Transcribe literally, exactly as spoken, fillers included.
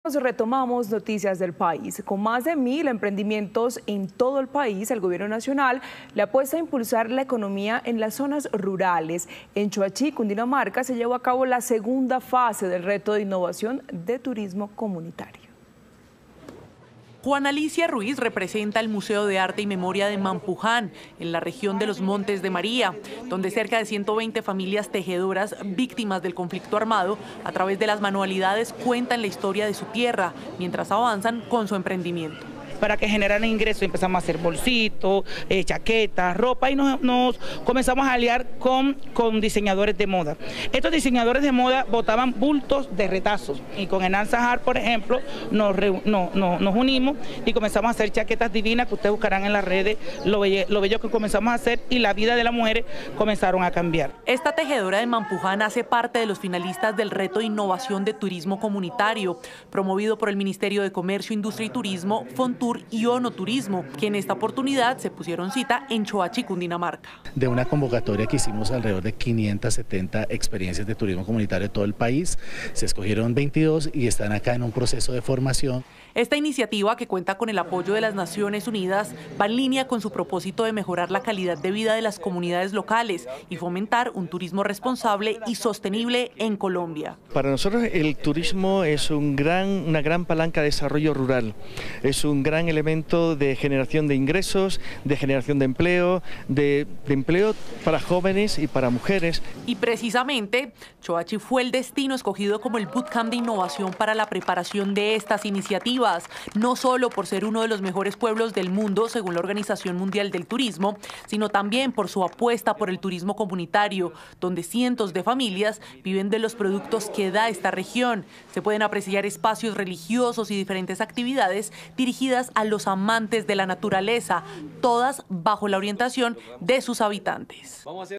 Retomamos noticias del país. Con más de mil emprendimientos en todo el país, el gobierno nacional le apuesta a impulsar la economía en las zonas rurales. En Choachí, Cundinamarca, se llevó a cabo la segunda fase del reto de innovación de turismo comunitario. Juana Alicia Ruiz representa el Museo de Arte y Memoria de Mampuján, en la región de los Montes de María, donde cerca de ciento veinte familias tejedoras víctimas del conflicto armado, a través de las manualidades, cuentan la historia de su tierra, mientras avanzan con su emprendimiento. Para que generaran ingresos empezamos a hacer bolsitos, eh, chaquetas, ropa y nos, nos comenzamos a aliar con, con diseñadores de moda. Estos diseñadores de moda botaban bultos de retazos y con Enan Sahar, por ejemplo, nos, re, no, no, nos unimos y comenzamos a hacer chaquetas divinas que ustedes buscarán en las redes, lo bello, lo bello que comenzamos a hacer y la vida de las mujeres comenzaron a cambiar. Esta tejedora de Mampuján hace parte de los finalistas del reto de innovación de turismo comunitario, promovido por el Ministerio de Comercio, Industria y Turismo, Fontur y ONO Turismo, que en esta oportunidad se pusieron cita en Choachí, Cundinamarca. De una convocatoria que hicimos alrededor de quinientas setenta experiencias de turismo comunitario de todo el país, se escogieron veintidós y están acá en un proceso de formación. Esta iniciativa, que cuenta con el apoyo de las Naciones Unidas, va en línea con su propósito de mejorar la calidad de vida de las comunidades locales y fomentar un turismo responsable y sostenible en Colombia. Para nosotros el turismo es un gran, una gran palanca de desarrollo rural, es un gran elemento de generación de ingresos, de generación de empleo, de, de empleo para jóvenes y para mujeres. Y precisamente, Choachí fue el destino escogido como el bootcamp de innovación para la preparación de estas iniciativas, no solo por ser uno de los mejores pueblos del mundo, según la Organización Mundial del Turismo, sino también por su apuesta por el turismo comunitario, donde cientos de familias viven de los productos que da esta región. Se pueden apreciar espacios religiosos y diferentes actividades dirigidas a los amantes de la naturaleza, todas bajo la orientación de sus habitantes.